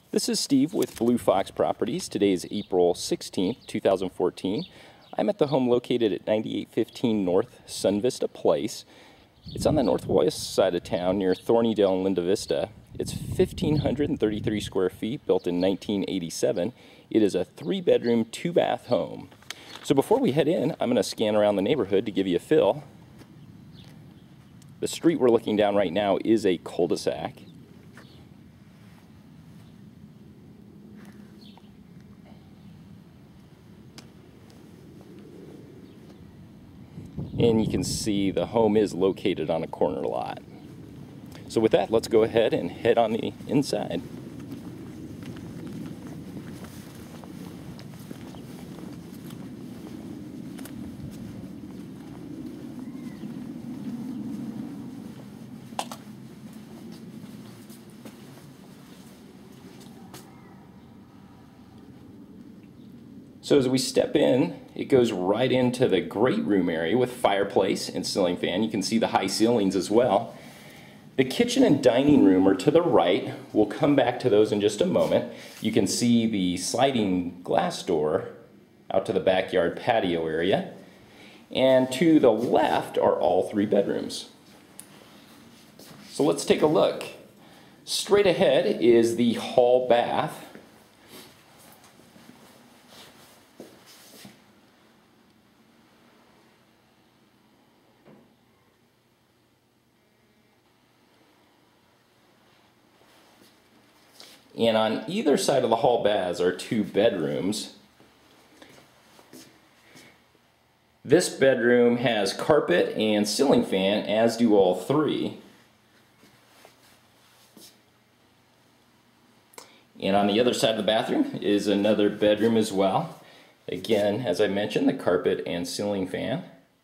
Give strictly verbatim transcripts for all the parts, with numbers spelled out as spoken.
This is Steve with Blue Fox Properties. Today is April sixteenth, two thousand fourteen. I'm at the home located at ninety-eight fifteen North Sun Vista Place. It's on the northwest side of town near Thornydale and Linda Vista. It's one thousand five hundred thirty-three square feet, built in nineteen eighty-seven. It is a three-bedroom, two-bath home. So before we head in, I'm going to scan around the neighborhood to give you a feel. The street we're looking down right now is a cul-de-sac. And you can see the home is located on a corner lot. So with that, let's go ahead and head on the inside. So as we step in, it goes right into the great room area with fireplace and ceiling fan. You can see the high ceilings as well. The kitchen and dining room are to the right. We'll come back to those in just a moment. You can see the sliding glass door out to the backyard patio area. And to the left are all three bedrooms. So let's take a look. Straight ahead is the hall bath. And on either side of the hall baths are two bedrooms. This bedroom has carpet and ceiling fan, as do all three. And on the other side of the bathroom is another bedroom as well. Again, as I mentioned, the carpet and ceiling fan.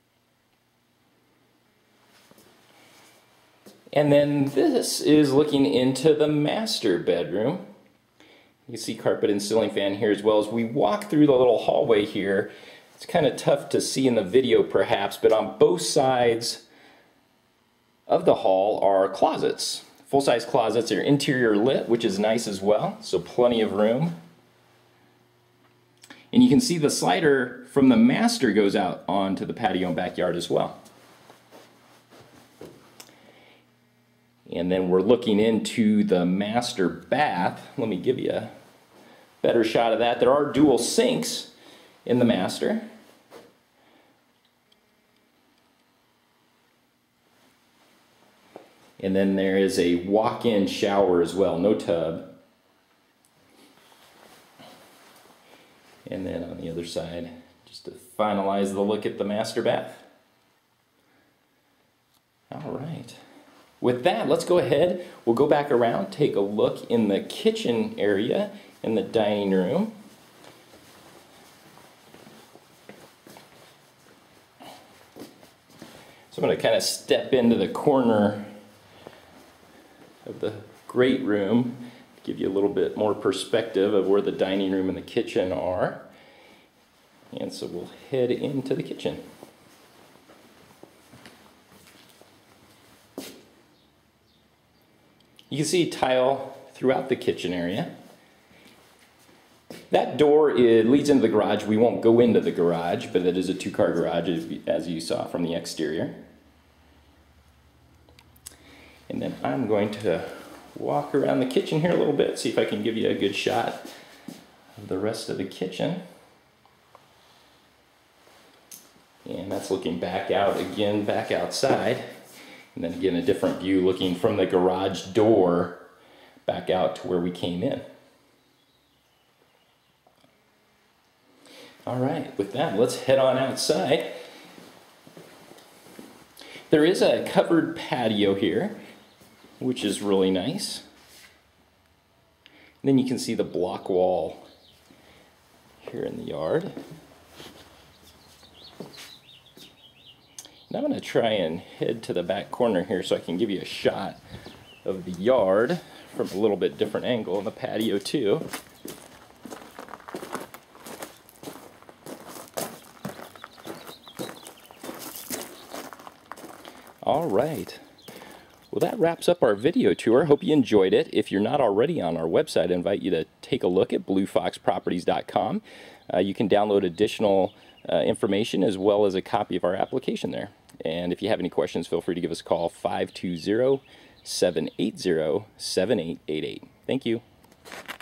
And then this is looking into the master bedroom. You can see carpet and ceiling fan here as well. As we walk through the little hallway here, it's kind of tough to see in the video perhaps, but on both sides of the hall are closets. Full-size closets are interior lit, which is nice as well, so plenty of room. And you can see the slider from the master goes out onto the patio and backyard as well. And then we're looking into the master bath. Let me give you a better shot of that. There are dual sinks in the master. And then there is a walk-in shower as well, no tub. And then on the other side, just to finalize the look at the master bath. All right. With that, let's go ahead, we'll go back around, take a look in the kitchen area, in the dining room. So I'm going to kind of step into the corner of the great room, give you a little bit more perspective of where the dining room and the kitchen are. And so we'll head into the kitchen. You can see tile throughout the kitchen area. That door, it leads into the garage. We won't go into the garage, but it is a two-car garage as you saw from the exterior. And then I'm going to walk around the kitchen here a little bit, see if I can give you a good shot of the rest of the kitchen. And that's looking back out again, back outside. And then again, a different view looking from the garage door back out to where we came in. All right, with that, let's head on outside. There is a covered patio here, which is really nice. And then you can see the block wall here in the yard. And I'm going to try and head to the back corner here so I can give you a shot of the yard from a little bit different angle, and the patio too. All right. Well, that wraps up our video tour. Hope you enjoyed it. If you're not already on our website, I invite you to take a look at blue fox properties dot com. Uh, you can download additional uh, information as well as a copy of our application there. And if you have any questions, feel free to give us a call, five two zero, seven eight zero, seven eight eight eight. Thank you.